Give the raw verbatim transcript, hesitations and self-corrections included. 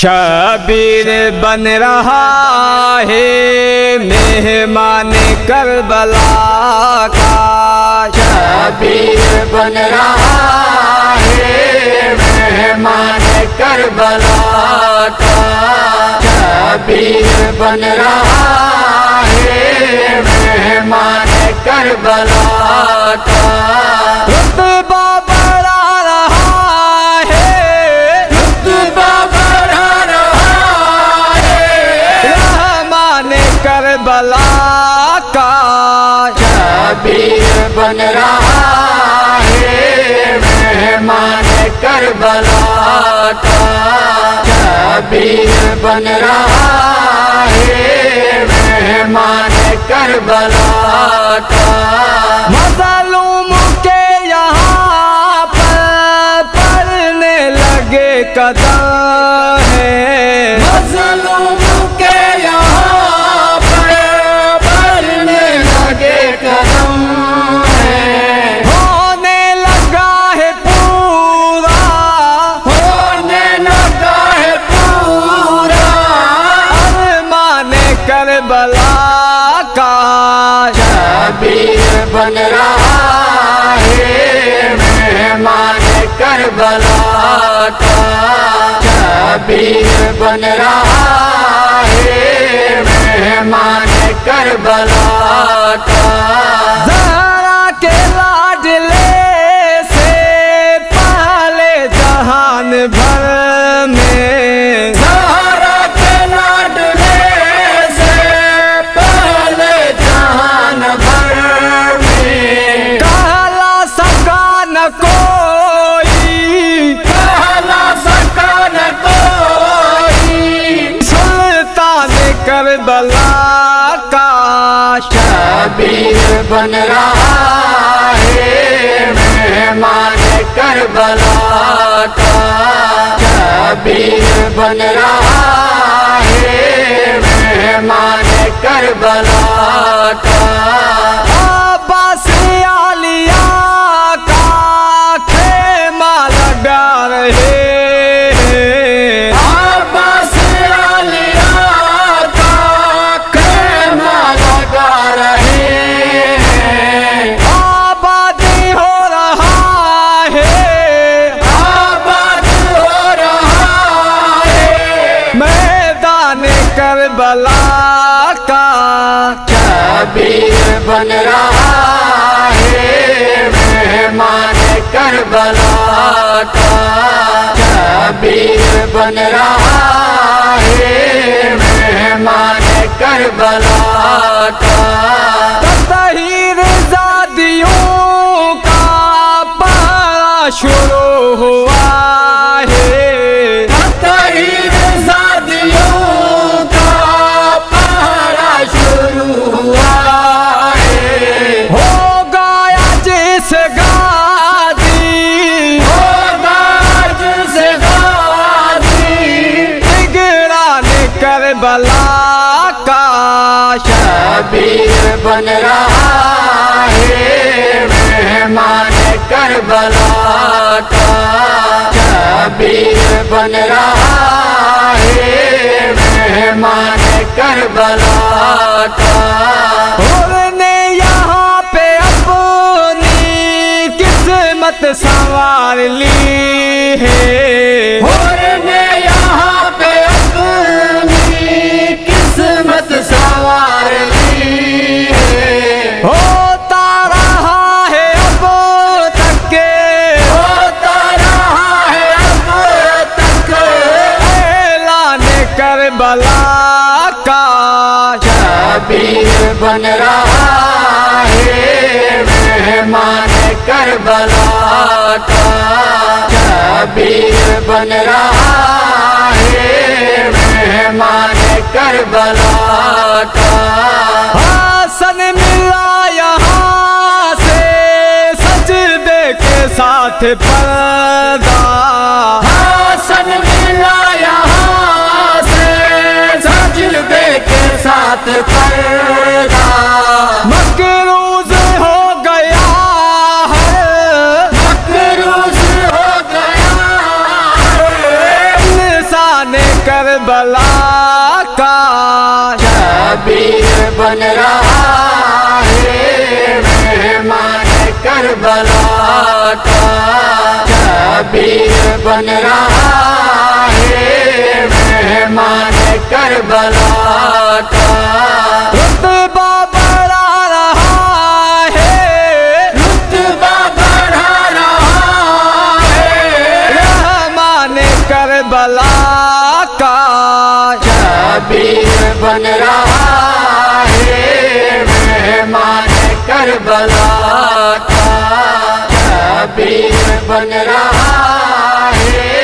شبیر بن رہا ہے مہمان کربلا کا، شبیر بن رہا ہے مہمان کربلا کا، شبیر بن رہا ہے مہمان کربلا کا، رتبہ بڑھا رہا ہے، رتبہ بڑھا رہا ہے رحمان کربلا کا، شبیر بن رہا ہے مہمان کربلا کا، شبیر بن رہا ہے مہمان کربلا کا، مظلوم کے یہاں پر پڑنے لگے قدم ہے، مظلوم کے یہاں پر پڑنے لگے قدم ہے، ہونے لگا ہے پورا، ہونے لگا ہے پورا ارمان کربلا کا، شبیر بن رہا ہے مہمان کربلا کا، شبیر بن رہا ہے مہمان کربلا کا، زہرا کے لاڈلے سے پہلے جہان بھر میں، زہرا کے لاڈلے سے پہلے جہان بھر میں، کہلا سکا نہ کوئی، کہلا سکا نہ کوئی سلطان کربلا کا، شبیر بن رہا ہے مہمان کربلا کا، شبیر بن رہا ہے مہمان کربلا کا، عباس عالیہ کا خیمہ لگا رہے ہیں، عباس عالیہ کا خیمہ لگا رہے ہیں، آباد ہو رہا ہے، آباد ہو رہا ہے میدان کربلا کا، شبیر بن رہا ہے مہمان کربلا کا، شبیر بن رہا ہے مہمان کربلا کا، تطہیر زادیوں کا پہرا شروع ہوا ہے، تطہیر زادیوں کا پہرا شروع ہوا ہے، ہوگا جس غازی، ہوگا جس غازی نگران کربلا کا، شبیر بن رہا ہے مہمان کربلا کا، شبیر بن رہا ہے مہمان کربلا کا، اور نے یہاں پہ اپنی قسمت سنوار لی ہے، اور نے یہاں پہ اپنی قسمت سنوار لی ہے، ہوتا رہا ہے اب تک کے ہوتا رہا ہے اب تک اعلان کربلا کا، شبیر بن رہا ہے مہمان کربلا کا، شبیر بن رہا ہے مہمان کربلا کا، حسن ملا یہاں سے سجدے کے ساتھ پردہ، حسن ملا یہاں سے سجدے کے ساتھ پردہ، مقروض ہو گیا ہے، مقروض ہو گیا کربلا کا شبیر بن رہا ہے مہمان کربلا کا شبیر بن رہا ہے مہمان کربلا کا رتبہ بڑھا رہا ہے رتبہ بڑھا رہا ہے رحمان کربلا کا شبیر بن رہا ہے مہمان کربلا کا شبیر بن رہا ہے